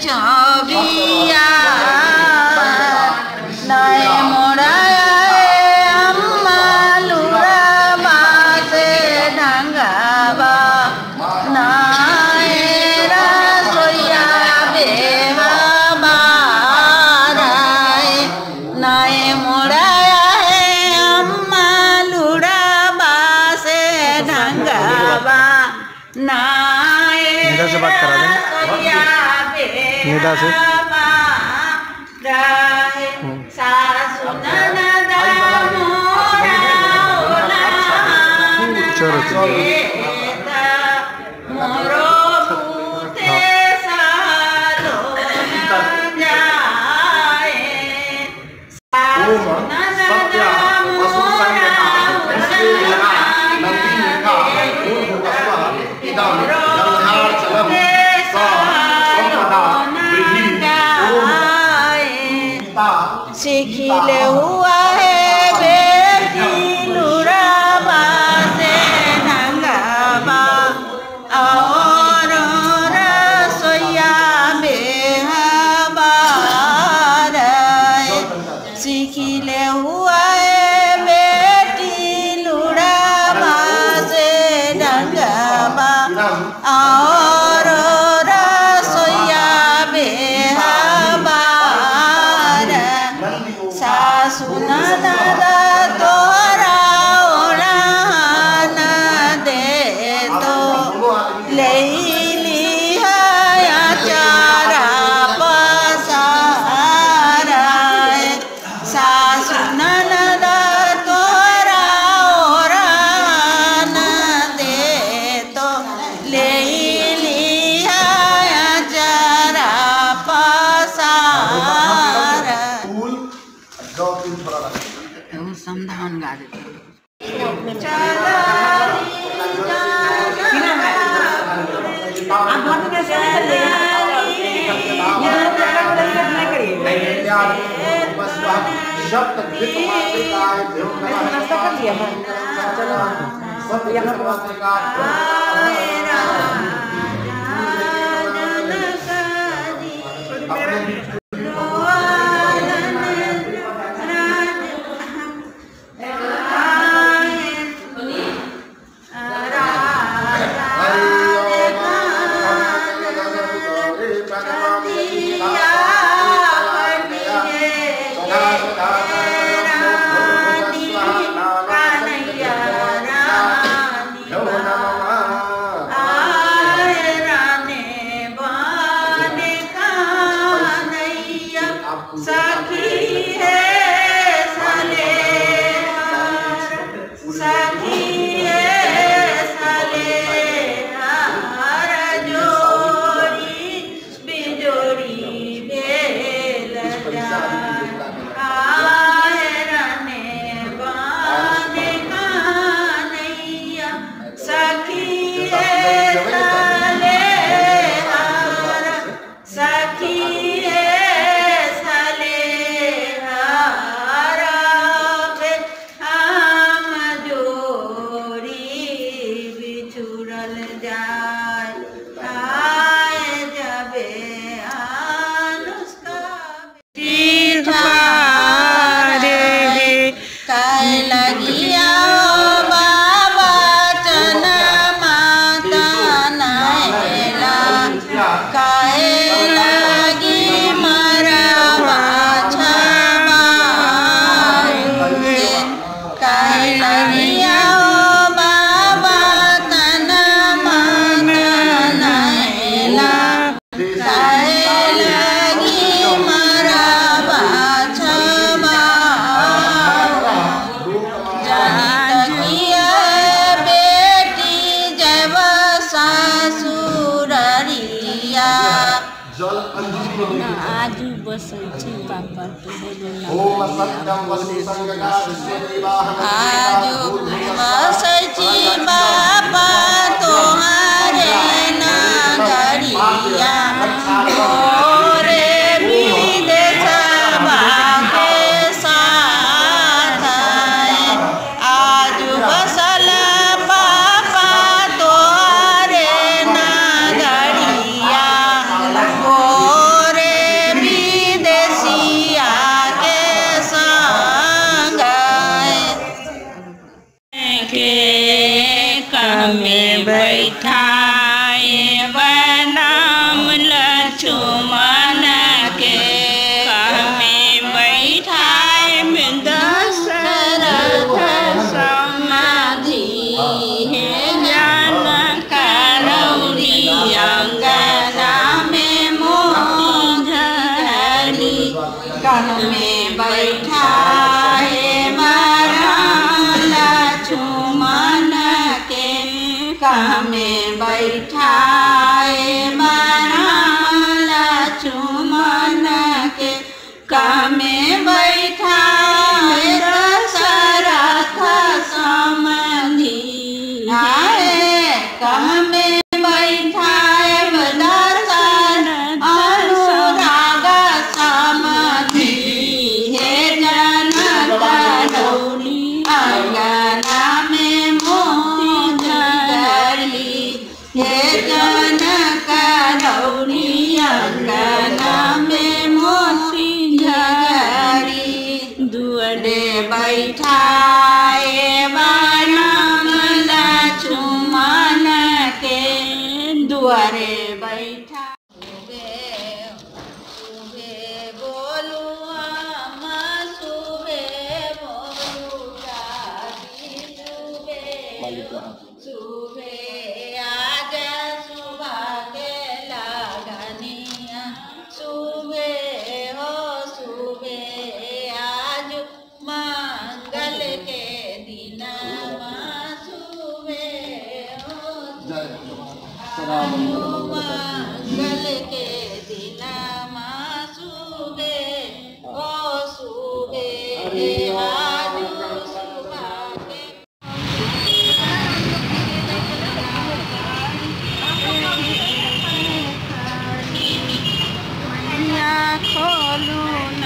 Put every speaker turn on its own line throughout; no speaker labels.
छबिया नाय मोड़ाया अम्मा लुरा बासे ढंगावा नाय रसोइया बेहा बाराय नाय मोड़ाया है अम्मा लुरा बासे ढंगावा नाय
से बात करा दें निदा से
सीखिले हुआ है बेटी लुरा बासे ढंगावा और रसोइया बेहबार सीखिले हुआ है बेटी लुरा बासे ढंगावा और रसोइया बेहबार सासु ननद तोरा ओढ़ान दे तो ले लिया चारा पसारा सासु ननद तोरा ओढ़ान दे तो ले लिया चारा पसारा संधान गा देते आजू बसैछी पापा आजू बसैछी बापा तोहारे नगरिया रे विदेश बाके साथ आजू बसल पापा तोहारे नगरिया बैठाए बनम लक्ष्मण के दुआरे बैठा। सुबे बोलू हम सुबे बोलू दादी सुबे आज सुबह के लगनिया सुबे हो सुबे आज मंगल के दिन सुबे हो मंगल के दिन सुबे ओ सुबे आज सुबह के खोलू न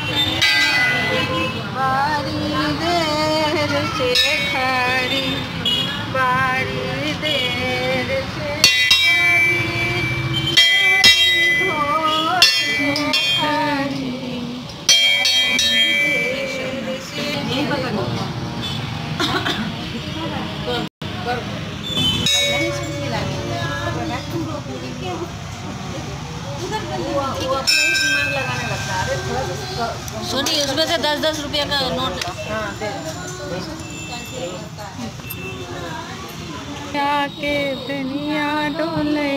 बारी देर से खड़ी बारी देर से सुनी उसमें से 10-10 रुपये का नोट क्या के दुनिया डोले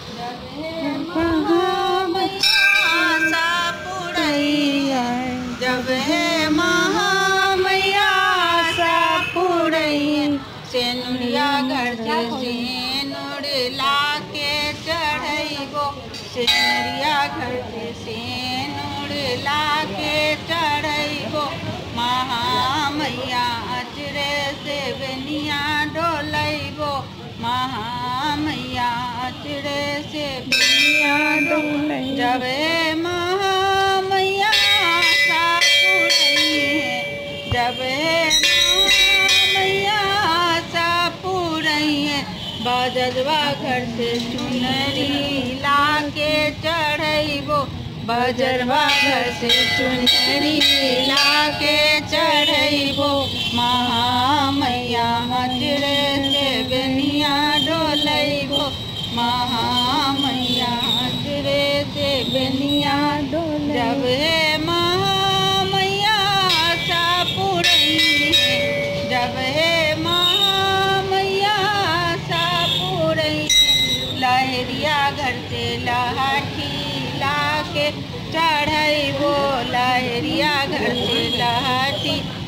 जब है महामैया सा पुरई सेनुरिया घर से सेनुर ला के चढ़ैबो सेनुरिया घर से सेनुर ला के चढ़ैबो महामैया अचरे से बेनिया डोलैबो महामैया अचरे से बेनिया डोलै जब महामैया सा पुरई जब महामैया सा पुरई बजरवा घर से चुनरी ला के चढ़ैबो बजरवा घर से चुनरी ला के चढ़ैबो महामैया अचरे से बेनिया डोलैबो महामैया अचरे से बेनिया डोलै जब महामैया सा पुरई जब महामैया सा पुरई लहरिया घर से लहाठी ला के चढ़ैबो लहरिया घर से लहाठी